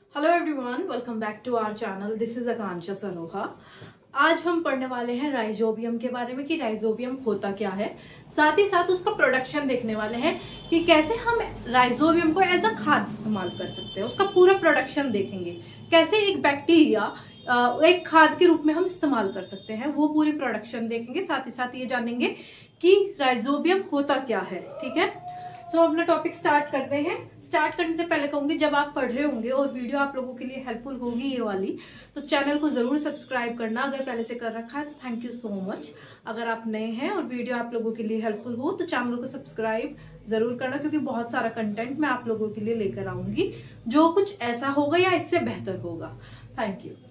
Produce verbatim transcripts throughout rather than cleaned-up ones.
Hello everyone, welcome back to our channel. This is Akanksha Saroha. आज हम पढ़ने वाले हैं राइजोबियम के बारे में कि राइजोबियम होता क्या है, साथ ही साथ उसका प्रोडक्शन देखने वाले हैं कि कैसे हम राइजोबियम को एज अ खाद इस्तेमाल कर सकते हैं। उसका पूरा प्रोडक्शन देखेंगे, कैसे एक बैक्टीरिया एक खाद के रूप में हम इस्तेमाल कर सकते हैं, वो पूरी प्रोडक्शन देखेंगे। साथ ही साथ ये जानेंगे कि राइजोबियम होता क्या है। ठीक है, तो so, अपना टॉपिक स्टार्ट करते हैं। स्टार्ट करने से पहले कहूंगी, जब आप पढ़ रहे होंगे और वीडियो आप लोगों के लिए हेल्पफुल होगी ये वाली, तो चैनल को जरूर सब्सक्राइब करना। अगर पहले से कर रखा है तो थैंक यू सो मच। अगर आप नए हैं और वीडियो आप लोगों के लिए हेल्पफुल हो तो चैनल को सब्सक्राइब जरूर करना, क्योंकि बहुत सारा कंटेंट मैं आप लोगों के लिए लेकर आऊंगी जो कुछ ऐसा होगा या इससे बेहतर होगा। Thank you.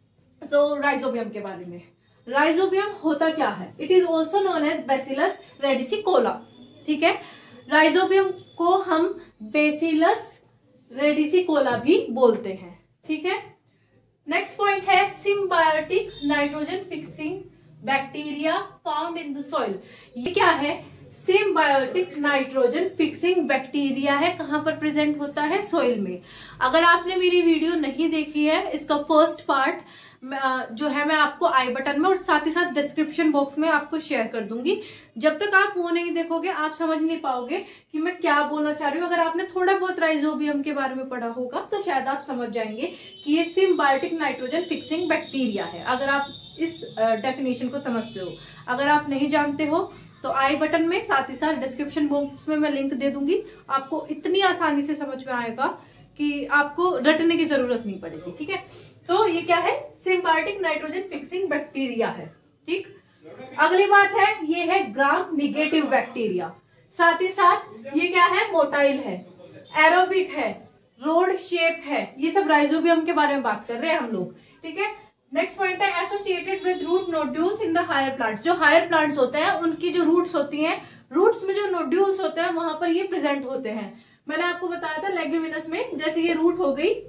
तो राइजोबियम के बारे में, राइजोबियम होता क्या है? It is also known as bacillus radicicola. ठीक है, राइजोबियम को हम बेसिलस रेडिसिकोला भी बोलते हैं। ठीक है, नेक्स्ट पॉइंट है symbiotic nitrogen fixing bacteria found in the soil. ये क्या है? सिम्बायोटिक नाइट्रोजन फिक्सिंग बैक्टीरिया है। कहां पर प्रेजेंट होता है? सॉइल में। अगर आपने मेरी वीडियो नहीं देखी है, इसका फर्स्ट पार्ट जो है मैं आपको आई बटन में और साथ ही साथ डिस्क्रिप्शन बॉक्स में आपको शेयर कर दूंगी। जब तक आप वो नहीं देखोगे आप समझ नहीं पाओगे कि मैं क्या बोलना चाह रही हूँ। अगर आपने थोड़ा बहुत राइजोबियम के बारे में पढ़ा होगा तो शायद आप समझ जाएंगे कि ये सिम्बायोटिक नाइट्रोजन फिक्सिंग बैक्टीरिया है, अगर आप इस डेफिनेशन को समझते हो। अगर आप नहीं जानते हो तो आई बटन में साथ ही साथ डिस्क्रिप्शन बॉक्स में मैं लिंक दे दूंगी। आपको इतनी आसानी से समझ में आएगा कि आपको रटने की जरूरत नहीं पड़ेगी। ठीक है, तो ये क्या है? सिम्बायोटिक नाइट्रोजन फिक्सिंग बैक्टीरिया है। ठीक, अगली बात है ये है ग्राम निगेटिव बैक्टीरिया। साथ ही साथ ये क्या है? मोटाइल है, एरोबिक है, रोड शेप है। ये सब राइजोबियम के बारे में बात कर रहे हैं हम लोग। ठीक है, नेक्स्ट पॉइंट है associated with root nodules in the higher plants. जो हायर प्लांट्स होते हैं उनकी जो रूट्स होती हैं, रूट्स में जो नोड्यूल्स होते हैं वहां पर ये प्रेजेंट होते हैं। मैंने आपको बताया था लेग्यूमिनस में, जैसे ये रूट हो गई,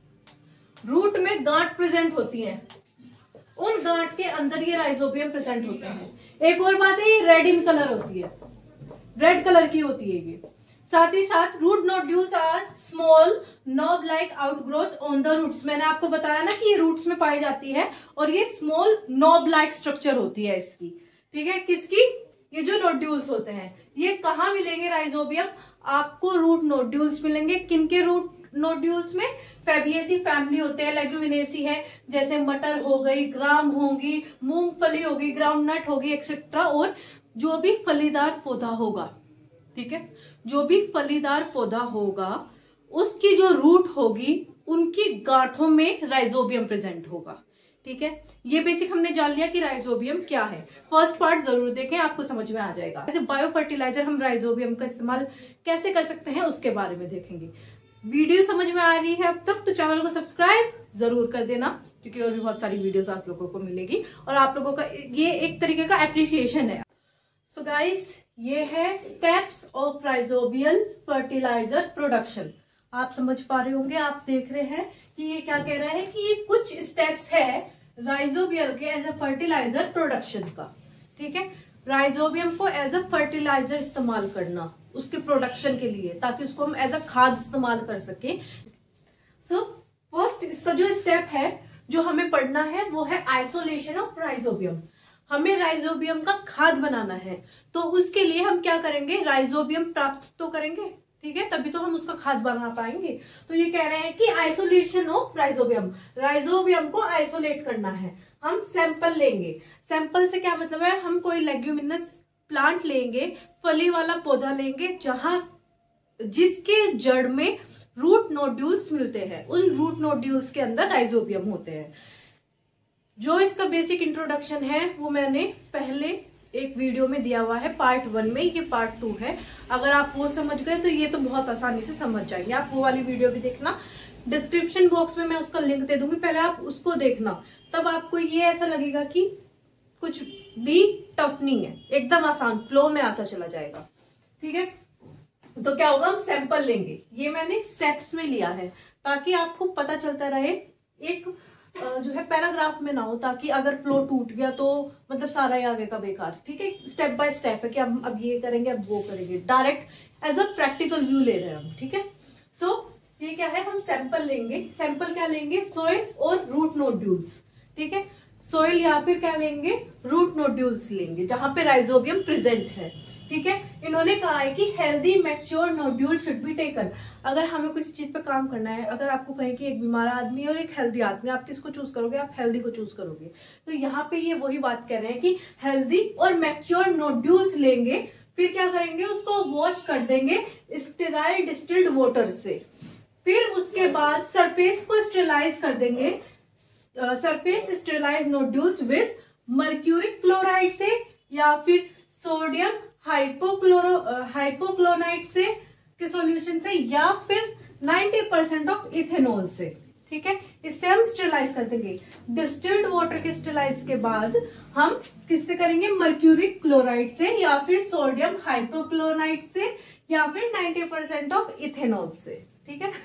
रूट में गांठ प्रेजेंट होती है, उन गांठ के अंदर ये राइजोबियम प्रेजेंट होते हैं। एक और बात है, ये रेड इन कलर होती है, रेड कलर की होती है ये। साथ ही साथ root nodules are small knob like outgrowth on the roots. मैंने आपको बताया ना कि ये रूट्स में पाई जाती है और ये स्मॉल नॉब लाइक स्ट्रक्चर होती है इसकी। ठीक है, किसकी? ये जो नोड्यूल्स होते हैं। ये कहाँ मिलेंगे राइजोबियम? आपको रूट नोड्यूल्स मिलेंगे। किनके रूट नोड्यूल्स में? फैबिएसी फैमिली होते हैं, लेग्यूमिनेसी है, जैसे मटर हो गई, ग्राम होगी, मूंगफली होगी, ग्राउंडनट होगी एक्सेट्रा। और जो भी फलीदार पौधा होगा, ठीक है, जो भी फलीदार पौधा होगा उसकी जो रूट होगी उनकी गांठों में राइजोबियम प्रेजेंट होगा। ठीक है, ये बेसिक हमने जान लिया कि राइजोबियम क्या है। फर्स्ट पार्ट जरूर देखें, आपको समझ में आ जाएगा। जैसे बायो फर्टिलाइजर हम राइजोबियम का इस्तेमाल कैसे कर सकते हैं उसके बारे में देखेंगे। वीडियो समझ में आ रही है अब तक तो चैनल को सब्सक्राइब जरूर कर देना, क्योंकि और भी बहुत सारी वीडियोस आप लोगों को मिलेगी और आप लोगों का ये एक तरीके का एप्रिसिएशन है। सो गाइस, ये है steps of rhizobial fertiliser production. आप समझ पा रहे होंगे, आप देख रहे हैं कि ये क्या कह रहा है कि ये कुछ स्टेप्स है राइजोबियल के एज अ फर्टिलाइजर प्रोडक्शन का। ठीक है, राइजोबियम को एज अ फर्टिलाइजर इस्तेमाल करना उसके प्रोडक्शन के लिए, ताकि उसको हम एज अ खाद इस्तेमाल कर सके। सो फर्स्ट इसका जो स्टेप है जो हमें पढ़ना है वो है आइसोलेशन ऑफ राइजोबियम। हमें राइजोबियम का खाद बनाना है, तो उसके लिए हम क्या करेंगे? राइजोबियम प्राप्त तो करेंगे, ठीक है, तभी तो हम उसका खाद बना पाएंगे। तो ये कह रहे हैं कि आइसोलेशन ऑफ राइजोबियम, राइजोबियम को आइसोलेट करना है। हम सैंपल लेंगे। सैंपल से क्या मतलब है? हम कोई लेग्यूमिनस प्लांट लेंगे, फली वाला पौधा लेंगे, जहां जिसके जड़ में रूट नोड्यूल्स मिलते हैं। उन रूट नोड्यूल्स के अंदर राइजोबियम होते हैं। जो इसका बेसिक इंट्रोडक्शन है वो मैंने पहले एक वीडियो में दिया हुआ है, पार्ट वन में, ये पार्ट टू है। अगर आप वो समझ गए तो ये तो बहुत आसानी से समझ जाएंगे। आप वो वाली वीडियो भी देखना, डिस्क्रिप्शन बॉक्स में मैं उसका लिंक दे दूंगी, पहले आप उसको देखना, तब आपको ये ऐसा लगेगा कि कुछ भी टफ नहीं है, एकदम आसान फ्लो में आता चला जाएगा। ठीक है, तो क्या होगा? हम सैंपल लेंगे। ये मैंने स्टेप्स में लिया है ताकि आपको पता चलता रहे, एक जो है पैराग्राफ में ना हो, ताकि अगर फ्लो टूट गया तो मतलब सारा ही आगे का बेकार। ठीक है, स्टेप बाय स्टेप है कि हम अब ये करेंगे, अब वो करेंगे, direct as a practical view ले रहे हैं हम। ठीक है, सो ये क्या है, हम सैंपल लेंगे। सैंपल क्या लेंगे, सोइल और रूट नोड्यूल्स, ठीक है। सोइल या फिर क्या लेंगे, रूट नोड्यूल्स लेंगे जहां पे राइजोबियम प्रेजेंट है, ठीक है। इन्होंने कहा है कि healthy mature nodule should be taken. अगर हमें किसी चीज पे काम करना है, अगर आपको कहें कि एक बीमार आदमी और एक हेल्दी आदमी, आप किसको चूज करोगे, आप हेल्दी को चूज करोगे। तो यहाँ पे ये वही बात कह रहे हैं कि हेल्दी और मैच्योर नोड्यूल्स लेंगे, फिर क्या करेंगे, उसको वॉश कर देंगे स्टेराइल डिस्टिल्ड वाटर से। फिर उसके बाद सरफेस को स्टेरिलाइज कर देंगे, surface sterilise nodules with mercuric chloride से या फिर सोडियम हाइपोक्लोरो हाइपोक्लोराइड से के सॉल्यूशन से या फिर नब्बे परसेंट ऑफ इथेनॉल से, ठीक है। इससे हम स्टेरिलाइज कर देंगे। डिस्टिल्ड वाटर के स्टेरिलाइज के बाद हम किससे करेंगे, मर्क्यूरिक क्लोराइड से या फिर सोडियम हाइपोक्लोराइड से या फिर नब्बे परसेंट ऑफ इथेनॉल से, ठीक है।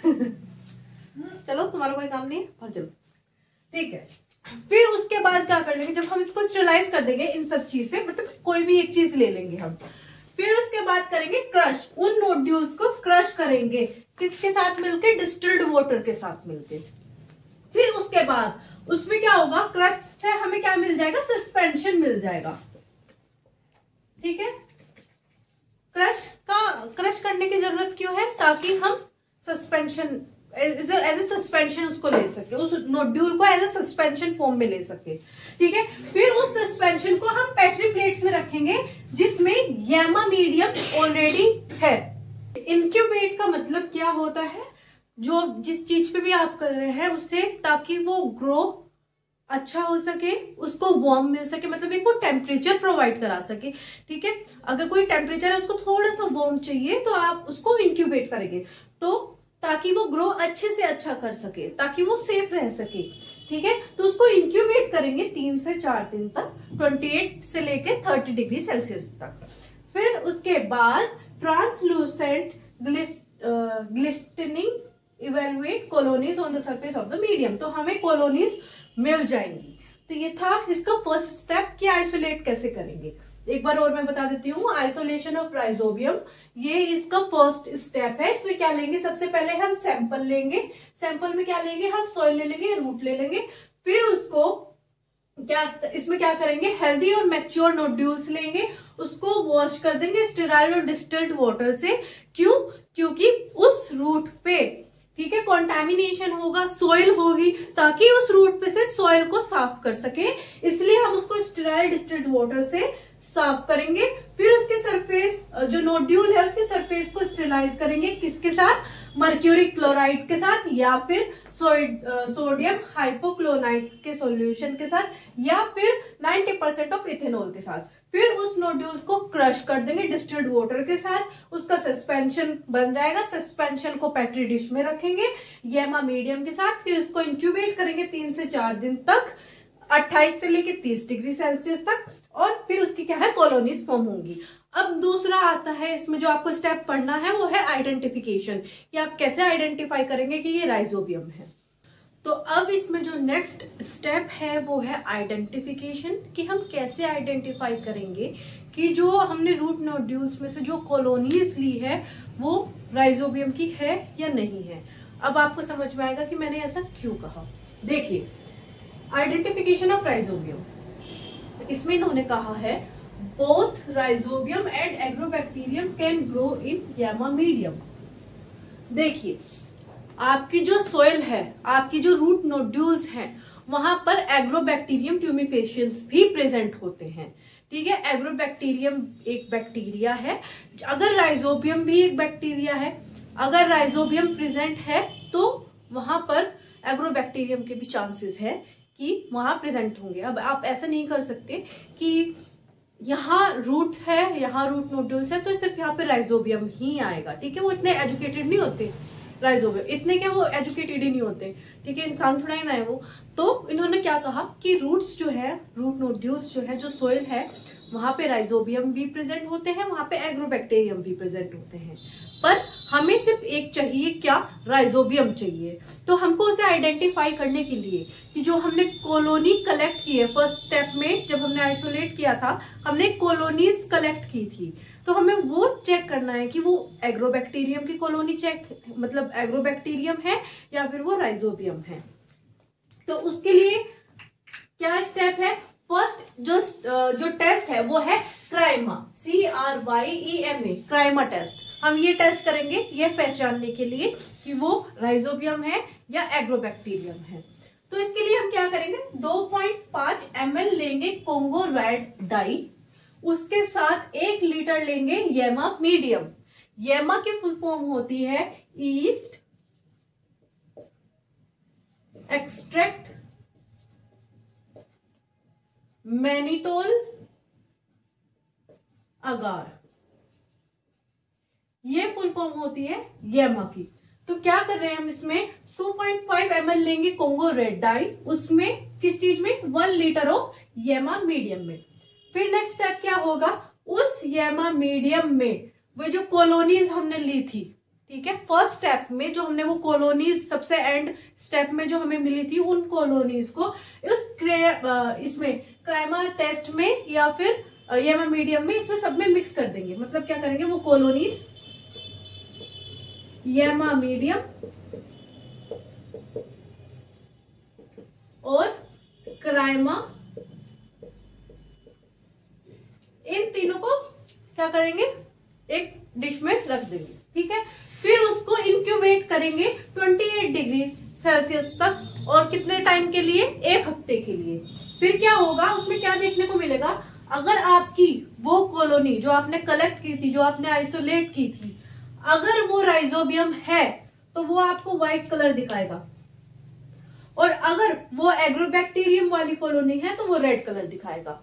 चलो तुम्हारा कोई काम नहीं है और चलो, ठीक है। फिर उसके बाद क्या कर लेंगे, जब हम इसको स्टेरिलाइज कर देंगे इन सब चीज से, मतलब कोई भी एक चीज ले लेंगे हम, फिर उसके बाद करेंगे क्रश, उन नोड्यूल्स को क्रश करेंगे किसके साथ मिलके, डिस्टिल्ड वाटर के साथ मिलके। फिर उसके बाद उसमें क्या होगा, क्रश से हमें क्या मिल जाएगा, सस्पेंशन मिल जाएगा, ठीक है। क्रश का क्रश करने की जरूरत क्यों है, ताकि हम सस्पेंशन एज ए सस्पेंशन उसको ले सके, उस नोड्यूल को एज ए सस्पेंशन फॉर्म में ले सके, ठीक है। फिर उस सस्पेंशन को हम पेट्री प्लेट्स में रखेंगे जिसमें गैमा मीडियम ऑलरेडी है। इंक्यूबेट का मतलब क्या होता है, जो जिस चीज पे भी आप कर रहे हैं उससे, ताकि वो ग्रो अच्छा हो सके, उसको वार्म मिल सके, मतलब एक वो टेम्परेचर प्रोवाइड करा सके, ठीक है। अगर कोई टेम्परेचर है उसको थोड़ा सा वार्म चाहिए तो आप उसको इंक्यूबेट करेंगे, तो ताकि वो ग्रो अच्छे से अच्छा कर सके, ताकि वो सेफ रह सके, ठीक है। तो उसको इंक्यूबेट करेंगे तीन से चार दिन तक, अट्ठाईस से लेके तीस डिग्री सेल्सियस तक। फिर उसके बाद translucent glistening evaluate colonies on the surface of the medium, तो हमें कॉलोनीज मिल जाएंगी। तो ये था इसका फर्स्ट स्टेप कि आइसोलेट कैसे करेंगे। एक बार और मैं बता देती हूँ, आइसोलेशन ऑफ राइजोबियम, ये इसका फर्स्ट स्टेप है। इसमें क्या लेंगे, सबसे पहले हम सैंपल लेंगे, सैंपल में क्या लेंगे, हम सॉइल ले लेंगे, रूट ले लेंगे। फिर उसको क्या, इसमें क्या करेंगे, हेल्दी और मैच्योर नोड्यूल्स लेंगे, उसको वॉश कर देंगे स्टेराइल और डिस्टिल्ड वाटर से। क्यों, क्योंकि उस रूट पे, ठीक है, कॉन्टेमिनेशन होगा, सॉइल होगी, ताकि उस रूट पे से सॉइल को साफ कर सके, इसलिए हम उसको स्टेराइल डिस्टिल्ड वाटर से साफ करेंगे। फिर उसके सरफेस, जो नोड्यूल है उसके सरफेस को स्टेरिलाइज करेंगे, किसके साथ, मर्क्यूरिक क्लोराइड के साथ या फिर सोडियम हाइपोक्लोराइड के सॉल्यूशन के साथ या फिर नब्बे परसेंट ऑफ इथेनॉल के साथ। फिर उस नोड्यूल्स को क्रश कर देंगे डिस्टिल्ड वाटर के साथ, उसका सस्पेंशन बन जाएगा। सस्पेंशन को पेट्री डिश में रखेंगे गैमा मीडियम के साथ, फिर उसको इंक्यूबेट करेंगे तीन से चार दिन तक, अट्ठाईस से लेके तीस डिग्री सेल्सियस तक, और फिर उसकी क्या है, कॉलोनीज फॉर्म होंगी। अब दूसरा आता है इसमें जो आपको स्टेप पढ़ना है, वो है आइडेंटिफिकेशन, कि आप कैसे आइडेंटिफाई करेंगे कि ये राइजोबियम है। तो अब इसमें जो नेक्स्ट स्टेप है वो है आइडेंटिफिकेशन, कि हम कैसे आइडेंटिफाई करेंगे कि जो हमने रूट नोड्यूल्स में से जो कॉलोनीज ली है वो राइजोबियम की है या नहीं है। अब आपको समझ में आएगा कि मैंने ऐसा क्यों कहा। देखिए, आइडेंटिफिकेशन ऑफ राइजोबियम, इसमें इन्होंने कहा है both rhizobium and agrobacterium can grow in gamma medium. देखिए, आपकी जो सोइल है, आपकी जो रूट नोड्यूल्स हैं, वहां पर एग्रोबैक्टीरियम ट्यूमिफेशियंस भी प्रेजेंट होते हैं, ठीक है। एग्रोबैक्टीरियम एक बैक्टीरिया है, अगर राइजोबियम भी एक बैक्टीरिया है, अगर राइजोबियम प्रेजेंट है तो वहां पर एग्रोबैक्टीरियम के भी चांसेस है कि वहां प्रेजेंट होंगे। अब आप ऐसा नहीं कर सकते कि यहाँ रूट है, यहाँ रूट नोड्यूल्स है तो सिर्फ यहाँ पे राइजोबियम ही आएगा, ठीक है। वो इतने एजुकेटेड नहीं होते राइजोबियम, इतने क्या वो एजुकेटेड ही नहीं होते, ठीक है, इंसान थोड़ा ही ना है वो। तो इन्होंने क्या कहा कि रूट्स जो है, रूट नोड्यूल्स जो है, जो सोइल है, वहां पे राइजोबियम भी प्रेजेंट होते हैं, वहां पे एग्रोबैक्टीरियम भी प्रेजेंट होते हैं, पर हमें सिर्फ एक चाहिए, क्या, राइजोबियम चाहिए। तो हमको उसे आइडेंटिफाई करने के लिए कि जो हमने कॉलोनी कलेक्ट की है, फर्स्ट स्टेप में जब हमने आइसोलेट किया था, हमने कॉलोनीज कलेक्ट की थी, तो हमें वो चेक करना है कि वो एग्रोबैक्टीरियम की कॉलोनी चेक मतलब एग्रोबैक्टीरियम है या फिर वो राइजोबियम है। तो उसके लिए क्या स्टेप है, फर्स्ट जो जो टेस्ट है वो है CRYEMA, C R Y E M A, CRYEMA test. हम ये टेस्ट करेंगे ये पहचानने के लिए कि वो राइजोबियम है या एग्रोबैक्टीरियम है। तो इसके लिए हम क्या करेंगे, दो पॉइंट पांच एम एल लेंगे कोंगो रेड डाई, उसके साथ एक लीटर लेंगे येमा मीडियम। येमा की फुल फॉर्म होती है ईस्ट एक्सट्रैक्ट मैनिटोल अगार, ये फुल फॉर्म होती है येमा की। तो क्या कर रहे हैं हम इसमें दो पॉइंट पांच एम एल लेंगे कोंगो रेड डाई, उसमें किस चीज में, one litre of YEMA medium में। फिर नेक्स्ट स्टेप क्या होगा, उस येमा मीडियम में वो जो कॉलोनीज हमने ली थी, ठीक है, फर्स्ट स्टेप में जो हमने वो कॉलोनीज सबसे एंड स्टेप में जो हमें मिली थी, उन कॉलोनीज को उस इसमें क्राइमा टेस्ट में या फिर येमा मीडियम में इसमें सब में मिक्स कर देंगे। मतलब क्या करेंगे, वो कॉलोनीज येमा मीडियम और क्राइमा, इन तीनों को क्या करेंगे, एक डिश में रख देंगे, ठीक है। फिर उसको इंक्यूबेट करेंगे अट्ठाईस डिग्री सेल्सियस तक, और कितने टाइम के लिए, एक हफ्ते के लिए। फिर क्या होगा, उसमें क्या देखने को मिलेगा, अगर आपकी वो कॉलोनी जो आपने कलेक्ट की थी, जो आपने आइसोलेट की थी, अगर वो राइजोबियम है तो वो आपको व्हाइट कलर दिखाएगा, और अगर वो एग्रोबैक्टीरियम वाली कॉलोनी है तो वो रेड कलर दिखाएगा।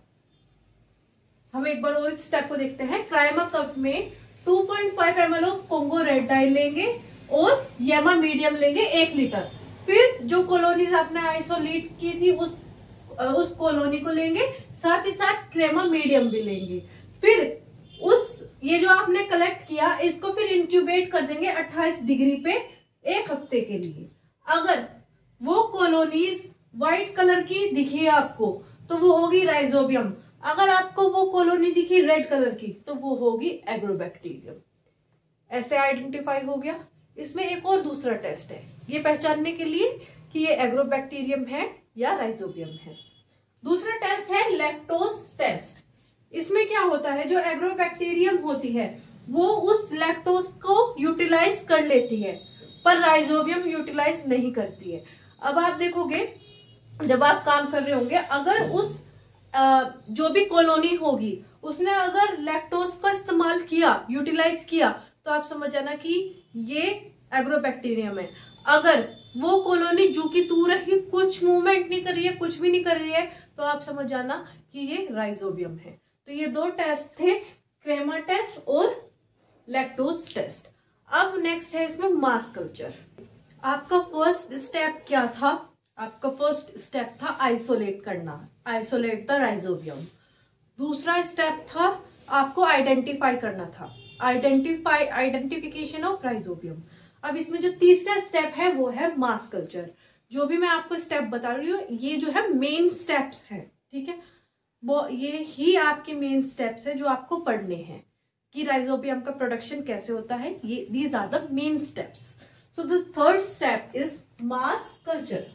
हम एक बार और इस स्टेप को देखते हैं। क्राइमा कप में दो पॉइंट पांच M L of Congo red dye लेंगे और येमा मीडियम लेंगे एक लीटर। फिर जो कॉलोनीज आपने आइसोलेट की थी उस उस कॉलोनी को लेंगे, साथ ही साथ क्रेमा मीडियम भी लेंगे। फिर उस ये जो आपने कलेक्ट किया इसको फिर इंक्यूबेट कर देंगे अट्ठाईस डिग्री पे एक हफ्ते के लिए। अगर वो कॉलोनीज व्हाइट कलर की दिखी आपको तो वो होगी राइजोबियम, अगर आपको वो कॉलोनी दिखी रेड कलर की तो वो होगी एग्रोबैक्टीरियम। ऐसे आइडेंटिफाई हो गया। इसमें एक और दूसरा टेस्ट है ये पहचानने के लिए कि ये एग्रोबैक्टीरियम है या राइजोबियम है। दूसरा टेस्ट है लैक्टोज टेस्ट। इसमें क्या होता है, जो एग्रोबैक्टीरियम होती है वो उस लैक्टोज को यूटिलाइज कर लेती है, पर राइजोबियम यूटिलाइज नहीं करती है। अब आप देखोगे जब आप काम कर रहे होंगे, अगर उस आ, जो भी कॉलोनी होगी उसने अगर लैक्टोज का इस्तेमाल किया, यूटिलाइज किया, तो आप समझ जाना कि ये एग्रोबैक्टीरियम है। अगर वो कॉलोनी जो कि तू रही कुछ मूवमेंट नहीं कर रही है, कुछ भी नहीं कर रही है, तो आप समझ जाना कि ये राइजोबियम है। तो ये दो टेस्ट थे, क्रेमा टेस्ट और लैक्टोज टेस्ट। अब नेक्स्ट है इसमें मास कल्चर। आपका फर्स्ट स्टेप क्या था, आपका फर्स्ट स्टेप था आइसोलेट करना, आइसोलेट द राइजोबियम। दूसरा स्टेप था आपको आइडेंटिफाई करना था, आइडेंटिफाई आइडेंटिफिकेशन ऑफ राइजोबियम। अब इसमें जो तीसरा स्टेप है वो है मास कल्चर। जो भी मैं आपको स्टेप बता रही हूँ ये जो है मेन स्टेप्स है, ठीक है, वो ये ही आपके मेन स्टेप्स है जो आपको पढ़ने हैं कि राइजोबियम का प्रोडक्शन कैसे होता है। ये these are the main steps. So the third step is mass culture.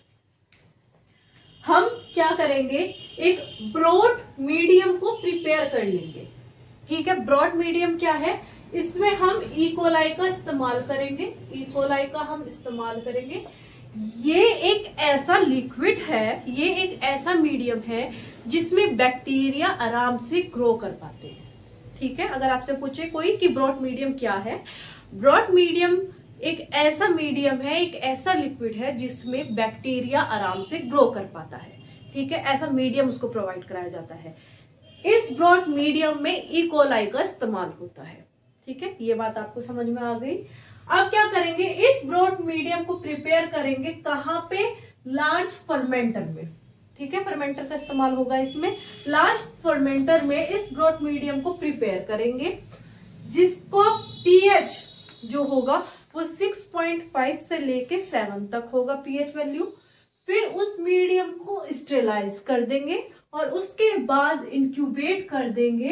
हम क्या करेंगे, एक ब्रॉड मीडियम को प्रिपेयर कर लेंगे, ठीक है। ब्रॉड मीडियम क्या है, इसमें हम इकोलाई का इस्तेमाल करेंगे, इकोलाई का हम इस्तेमाल करेंगे। ये एक ऐसा लिक्विड है, ये एक ऐसा मीडियम है जिसमें बैक्टीरिया आराम से ग्रो कर पाते हैं, ठीक है। अगर आपसे पूछे कोई कि ब्रॉड मीडियम क्या है, ब्रॉड मीडियम एक ऐसा मीडियम है, एक ऐसा लिक्विड है जिसमें बैक्टीरिया आराम से ग्रो कर पाता है, ठीक है। ऐसा मीडियम उसको प्रोवाइड कराया जाता है। इस ब्रॉड मीडियम में इकोलाई का इस्तेमाल होता है, ठीक है। ये बात आपको समझ में आ गई। अब क्या करेंगे, इस ब्रॉड मीडियम को प्रिपेयर करेंगे कहाँ पे, लार्ज फर्मेंटर में, ठीक है। फर्मेंटर का इस्तेमाल होगा इसमें। लार्ज फर्मेंटर में इस ब्रॉड मीडियम को प्रिपेयर करेंगे जिसको पीएच जो होगा वो छह पॉइंट पाँच से लेके सात तक होगा पीएच वैल्यू। फिर उस मीडियम को स्टेरिलाइज कर देंगे और उसके बाद इंक्यूबेट कर देंगे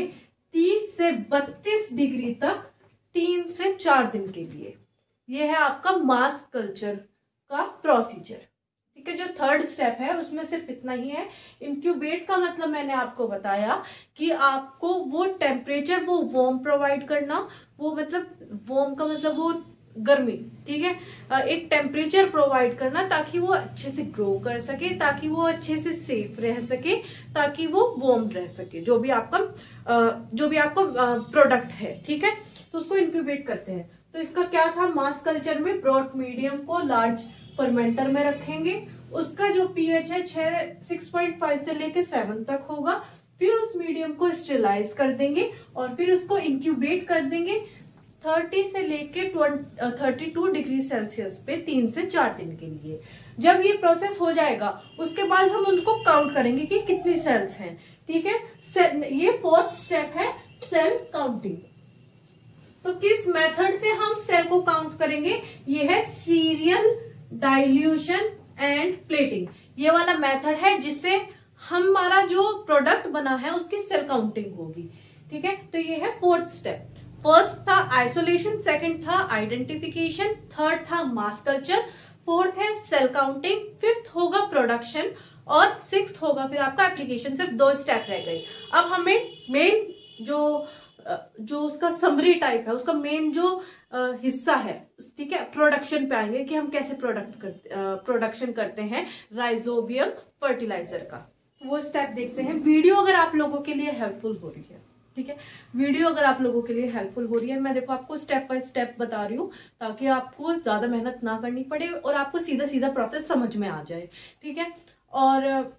तीस से बत्तीस डिग्री तक तीन से चार दिन के लिए। ये है आपका मास कल्चर का प्रोसीजर। ठीक है, जो थर्ड स्टेप है उसमें सिर्फ इतना ही है। इंक्यूबेट का मतलब मैंने आपको बताया कि आपको वो टेम्परेचर, वो वार्म प्रोवाइड करना, वो मतलब वार्म का मतलब वो गर्मी, ठीक है, एक टेम्परेचर प्रोवाइड करना ताकि वो अच्छे से ग्रो कर सके, ताकि वो अच्छे से सेफ रह सके, ताकि वो वार्म रह सके, जो भी आपका जो भी आपका प्रोडक्ट है। ठीक है, तो उसको इंक्यूबेट करते हैं। तो इसका क्या था, मास कल्चर में ब्रॉड मीडियम को लार्ज फर्मेंटर में रखेंगे, उसका जो पीएच है छह सिक्स पॉइंट फाइव से लेके सेवन तक होगा। फिर उस मीडियम को स्टेरिलाइज कर देंगे और फिर उसको इंक्यूबेट कर देंगे तीस से लेके बत्तीस डिग्री सेल्सियस पे तीन से चार दिन के लिए। जब ये प्रोसेस हो जाएगा उसके बाद हम उनको काउंट करेंगे कि कितनी सेल्स हैं। ठीक है, ये फोर्थ स्टेप है सेल काउंटिंग। तो किस मेथड से हम सेल को काउंट करेंगे, ये है सीरियल डाइल्यूशन एंड प्लेटिंग। ये वाला मेथड है जिससे हमारा जो प्रोडक्ट बना है उसकी सेल काउंटिंग होगी। ठीक है, तो ये है फोर्थ स्टेप। फर्स्ट था आइसोलेशन, सेकंड था आइडेंटिफिकेशन, थर्ड था मास कल्चर, फोर्थ है सेल काउंटिंग, फिफ्थ होगा प्रोडक्शन और सिक्स्थ होगा फिर आपका एप्लीकेशन। सिर्फ दो स्टेप रह गए। अब हमें मेन जो जो उसका समरी टाइप है, उसका मेन जो हिस्सा है, ठीक है, प्रोडक्शन पे आएंगे कि हम कैसे प्रोडक्ट करते प्रोडक्शन करते हैं राइजोबियम फर्टिलाइजर का। वो स्टेप देखते हैं। वीडियो अगर आप लोगों के लिए हेल्पफुल हो रही है, ठीक है, वीडियो अगर आप लोगों के लिए हेल्पफुल हो रही है, मैं देखो आपको स्टेप बाय स्टेप बता रही हूँ ताकि आपको ज्यादा मेहनत ना करनी पड़े और आपको सीधा सीधा प्रोसेस समझ में आ जाए। ठीक है, और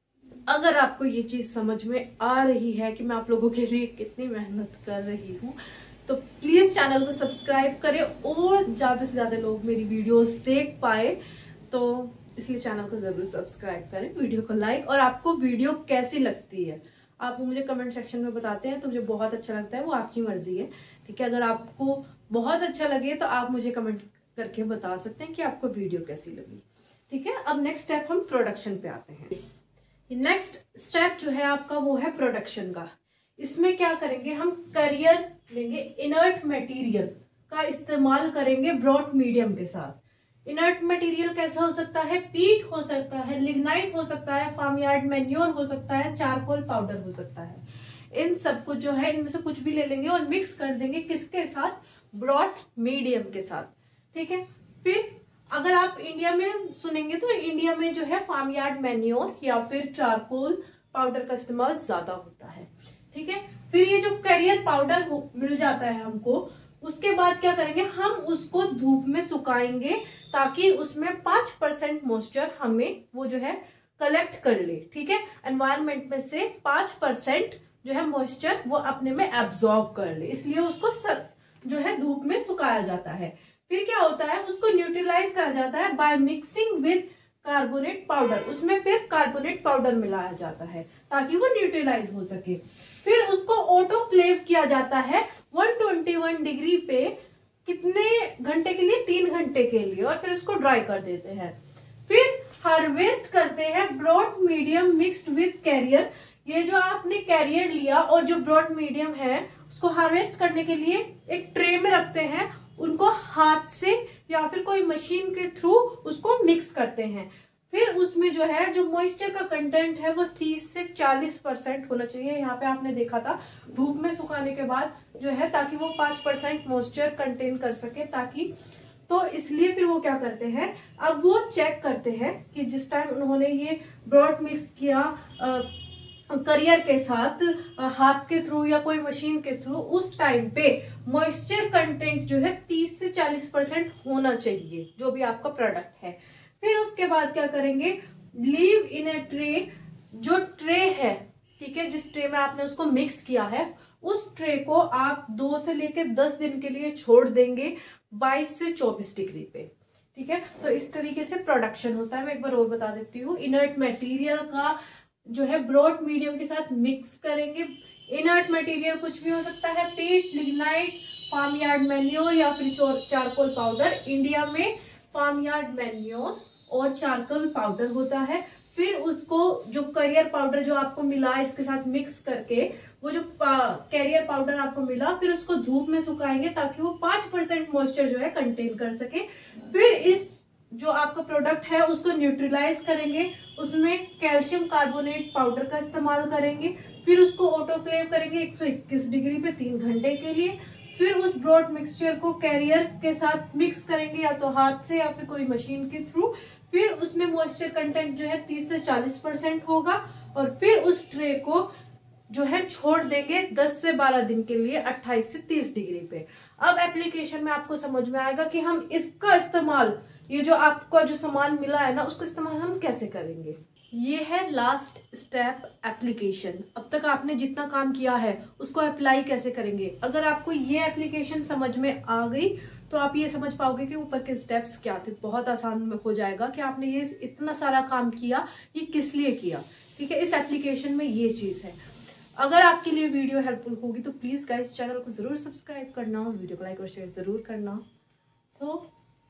अगर आपको ये चीज समझ में आ रही है कि मैं आप लोगों के लिए कितनी मेहनत कर रही हूँ, तो प्लीज चैनल को सब्सक्राइब करें और ज्यादा से ज्यादा लोग मेरी वीडियोस देख पाए, तो इसलिए चैनल को जरूर सब्सक्राइब करें, वीडियो को लाइक। और आपको वीडियो कैसी लगती है आप मुझे कमेंट सेक्शन में बताते हैं तो मुझे बहुत अच्छा लगता है, वो आपकी मर्जी है। ठीक है, अगर आपको बहुत अच्छा लगे तो आप मुझे कमेंट करके बता सकते हैं कि आपको वीडियो कैसी लगी। ठीक है, अब नेक्स्ट स्टेप हम प्रोडक्शन पे आते हैं। नेक्स्ट स्टेप जो है आपका वो है प्रोडक्शन का। इसमें क्या करेंगे, हम कैरियर लेंगे, इनर्ट मटेरियल का इस्तेमाल करेंगे ब्रॉड मीडियम के साथ। इनर्ट मटेरियल कैसा हो सकता है, पीट हो सकता है, लिग्नाइट हो सकता है, फार्म यार्ड मैन्योर हो सकता है, चारकोल पाउडर हो सकता है। इन सब कुछ जो है इनमें से कुछ भी ले लेंगे और मिक्स कर देंगे किसके साथ, ब्रॉड मीडियम के साथ। ठीक है, फिर अगर आप इंडिया में सुनेंगे तो इंडिया में जो है फार्म यार्ड मैन्योर या फिर चारकोल पाउडर का इस्तेमाल ज्यादा होता है। ठीक है, फिर ये जो कैरियर पाउडर मिल जाता है हमको, उसके बाद क्या करेंगे, हम उसको धूप में सुखाएंगे ताकि उसमें पांच परसेंट मॉइस्चर हमें वो जो है कलेक्ट कर ले। ठीक है, एनवायरमेंट में से पांच परसेंट जो है मॉइस्चर वो अपने में एब्जॉर्ब कर ले, इसलिए उसको सर, जो है धूप में सुखाया जाता है। फिर क्या होता है, उसको न्यूट्रलाइज करा जाता है by mixing with carbonate powder. उसमें फिर कार्बोनेट पाउडर मिलाया जाता है ताकि वो न्यूट्रलाइज हो सके। फिर उसको ऑटोक्लेव किया जाता है एक सौ इक्कीस डिग्री पे, कितने घंटे के लिए, तीन घंटे के लिए, और फिर उसको ड्राई कर देते हैं। फिर हार्वेस्ट करते हैं broth medium mixed with carrier. ये जो आपने कैरियर लिया और जो ब्रॉड मीडियम है उसको हार्वेस्ट करने के लिए एक ट्रे में रखते हैं, उनको हाथ से या फिर कोई मशीन के थ्रू उसको मिक्स करते हैं। फिर उसमें जो है जो मॉइस्चर का कंटेंट है वो तीस से चालीस परसेंट होना चाहिए। यहाँ पे आपने देखा था धूप में सुखाने के बाद जो है, ताकि वो पांच परसेंट मॉइस्चर कंटेन कर सके, ताकि, तो इसलिए फिर वो क्या करते हैं, अब वो चेक करते हैं कि जिस टाइम उन्होंने ये ब्रॉड मिक्स किया आ, करियर के साथ हाथ के थ्रू या कोई मशीन के थ्रू, उस टाइम पे मॉइस्चर कंटेंट जो है तीस से चालीस परसेंट होना चाहिए जो भी आपका प्रोडक्ट है। फिर उसके बाद क्या करेंगे, लीव इन ए ट्रे, जो ट्रे है, ठीक है, जिस ट्रे में आपने उसको मिक्स किया है, उस ट्रे को आप दो से लेकर दस दिन के लिए छोड़ देंगे बाईस से चौबीस डिग्री पे। ठीक है, तो इस तरीके से प्रोडक्शन होता है। मैं एक बार और बता देती हूँ, इनर्ट मटेरियल का जो है ब्रॉड मीडियम के साथ मिक्स करेंगे। इनर्ट मटेरियल कुछ भी हो सकता है, पीट, लिग्नाइट, फार्म यार्ड मैन्योर या फिर चारकोल पाउडर। इंडिया में फार्म यार्ड मैन्योर और चारकोल पाउडर होता है। फिर उसको जो कैरियर पाउडर जो आपको मिला इसके साथ मिक्स करके, वो जो कैरियर पाउडर आपको मिला, फिर उसको धूप में सुखाएंगे ताकि वो पांच परसेंट मॉइस्चर जो है कंटेन कर सके। फिर इस जो आपका प्रोडक्ट है उसको न्यूट्रलाइज करेंगे, उसमें कैल्शियम कार्बोनेट पाउडर का इस्तेमाल करेंगे। फिर उसको ऑटोक्लेव करेंगे एक सौ इक्कीस डिग्री पे तीन घंटे के लिए। फिर उस ब्रॉड मिक्सचर को कैरियर के साथ मिक्स करेंगे, या तो हाथ से या फिर कोई मशीन के थ्रू। फिर उसमें मॉइस्चर कंटेंट जो है तीस से चालीस परसेंट होगा, और फिर उस ट्रे को जो है छोड़ देंगे दस से बारह दिन के लिए अट्ठाईस से तीस डिग्री पे। अब एप्लीकेशन में आपको समझ में आएगा कि हम इसका इस्तेमाल, ये जो आपका जो सामान मिला है ना, उसका इस्तेमाल हम कैसे करेंगे। ये है लास्ट स्टेप एप्लीकेशन। अब तक आपने जितना काम किया है उसको अप्लाई कैसे करेंगे। अगर आपको ये एप्लीकेशन समझ में आ गई तो आप ये समझ पाओगे कि ऊपर के स्टेप्स क्या थे। बहुत आसान हो जाएगा कि आपने ये इतना सारा काम किया, ये किस लिए किया। ठीक है, इस एप्लीकेशन में ये चीज है। अगर आपके लिए वीडियो हेल्पफुल होगी तो प्लीज गाइस चैनल को जरूर सब्सक्राइब करना, वीडियो को लाइक और शेयर जरूर करना। तो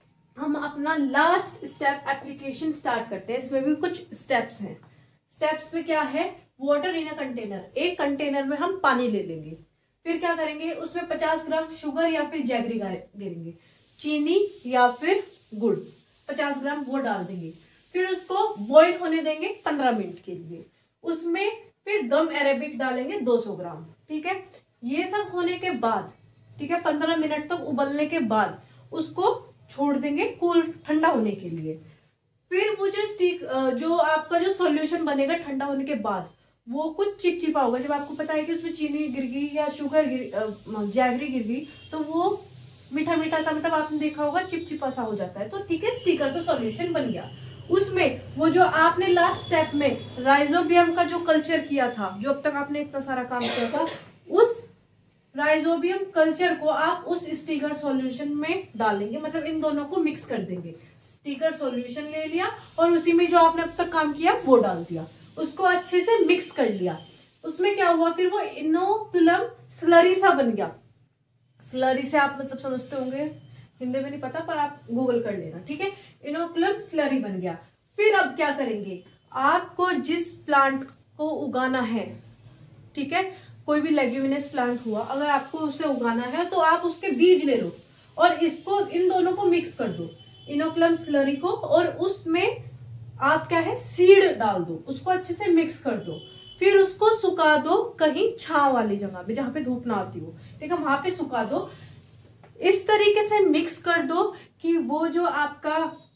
हम अपना लास्ट स्टेप एप्लीकेशन स्टार्ट करते हैं। इसमें भी कुछ स्टेप्स हैं। स्टेप्स में क्या है, वाटर इन अ कंटेनर, एक कंटेनर में हम पानी ले लेंगे। फिर क्या करेंगे, उसमें पचास ग्राम शुगर या फिर जैगरी डालेंगे, चीनी या फिर गुड़ पचास ग्राम वो डाल देंगे। फिर उसको बॉईल होने देंगे पंद्रह मिनट के लिए। उसमें फिर गम अरेबिक डालेंगे दो सौ ग्राम। ठीक है, ये सब होने के बाद, ठीक है, पंद्रह मिनट तक उबलने के बाद उसको छोड़ देंगे कूल ठंडा होने के लिए। फिर वो जो स्टिक जो आपका जो सॉल्यूशन बनेगा ठंडा होने के बाद, वो कुछ चिपचिपा होगा। जब आपको पता है कि उसमें चीनी गिर गई या शुगर गिर जैगरी गिर गई तो वो मीठा मीठा सा, मतलब आपने देखा होगा चिपचिपा सा हो जाता है। तो ठीक है, स्टिकर से सॉल्यूशन बन गया। उसमें वो जो आपने लास्ट स्टेप में राइजोबियम का जो कल्चर किया था, जो अब तक आपने इतना सारा काम किया था, उस राइजोबियम कल्चर को आप उस स्टिकर सॉल्यूशन में डालेंगे। मतलब इन दोनों को मिक्स कर देंगे। स्टिकर सॉल्यूशन ले लिया और उसी में जो आपने अब तक काम किया वो डाल दिया, उसको अच्छे से मिक्स कर लिया। उसमें क्या हुआ, फिर वो इनोकुलम स्लरी सा बन गया। स्लरी से आप मतलब समझते होंगे, हिंदी में नहीं पता पर आप गूगल कर लेना। ठीक है, इनोकुलम स्लरी बन गया। फिर अब क्या करेंगे, आपको जिस प्लांट को उगाना है, ठीक है, कोई भी लेग्यूमिनस प्लांट हुआ, अगर आपको उसे उगाना है तो आप उसके बीज ले लो और इसको इन दोनों को मिक्स कर दो, इनोकुलम स्लरी को, और उसमें आप क्या है सीड डाल दो, उसको अच्छे से मिक्स कर दो। फिर उसको सुखा दो कहीं छांव वाली जगह पे जहां पे धूप ना आती हो। ठीक है, वहां पे सुखा दो। इस तरीके से मिक्स कर दो कि वो जो आपका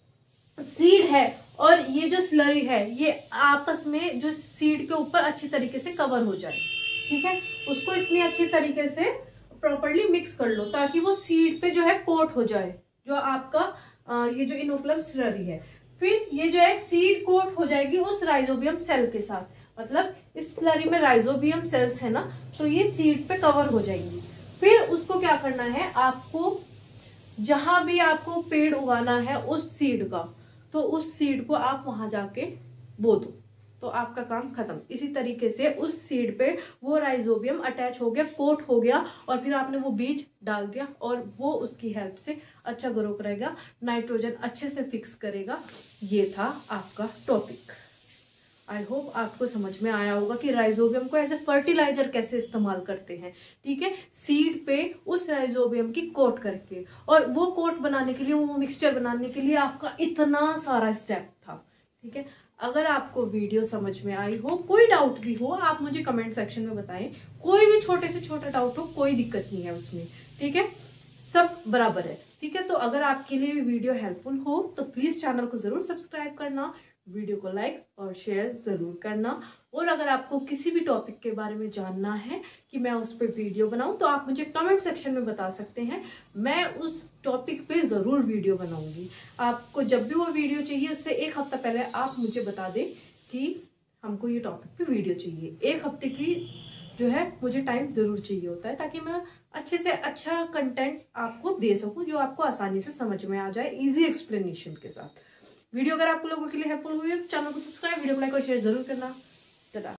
सीड है और ये जो स्लरी है ये आपस में जो सीड के ऊपर अच्छी तरीके से कवर हो जाए। ठीक है, उसको इतनी अच्छी तरीके से प्रॉपर्ली मिक्स कर लो ताकि वो सीड पे जो है कोट हो जाए, जो आपका आ, ये जो इनोकुलम स्लरी है। फिर ये जो है सीड कोट हो जाएगी उस राइजोबियम सेल के साथ, मतलब इस स्लरी में राइजोबियम सेल्स है ना, तो ये सीड पे कवर हो जाएंगी। फिर उसको क्या करना है, आपको जहां भी आपको पेड़ उगाना है उस सीड का, तो उस सीड को आप वहां जाके बो दो, तो आपका काम खत्म। इसी तरीके से उस सीड पे वो राइजोबियम अटैच हो गया, कोट हो गया, और फिर आपने वो बीज डाल दिया और वो उसकी हेल्प से अच्छा ग्रो करेगा, नाइट्रोजन अच्छे से फिक्स करेगा। ये था आपका टॉपिक। आई होप आपको समझ में आया होगा कि राइजोबियम को एज ए फर्टिलाइजर कैसे इस्तेमाल करते हैं। ठीक है, सीड पे उस राइजोबियम की कोट करके, और वो कोट बनाने के लिए, वो मिक्सचर बनाने के लिए आपका इतना सारा स्टेप था। ठीक है, अगर आपको वीडियो समझ में आई हो, कोई डाउट भी हो, आप मुझे कमेंट सेक्शन में बताएं। कोई भी छोटे से छोटा डाउट हो, कोई दिक्कत नहीं है उसमें। ठीक है, सब बराबर है। ठीक है, तो अगर आपके लिए वीडियो हेल्पफुल हो तो प्लीज चैनल को जरूर सब्सक्राइब करना, वीडियो को लाइक और शेयर जरूर करना। और अगर आपको किसी भी टॉपिक के बारे में जानना है कि मैं उस पर वीडियो बनाऊं तो आप मुझे कमेंट सेक्शन में बता सकते हैं, मैं उस टॉपिक पे ज़रूर वीडियो बनाऊंगी। आपको जब भी वो वीडियो चाहिए उससे एक हफ्ता पहले आप मुझे बता दें कि हमको ये टॉपिक पे वीडियो चाहिए। एक हफ्ते की जो है मुझे टाइम ज़रूर चाहिए होता है, ताकि मैं अच्छे से अच्छा कंटेंट आपको दे सकूँ जो आपको आसानी से समझ में आ जाए, ईजी एक्सप्लेनेशन के साथ। वीडियो अगर आपको लोगों के लिए हेल्पफुल हुई है तो चैनल को सब्सक्राइब, वीडियो को लाइक और शेयर जरूर करना।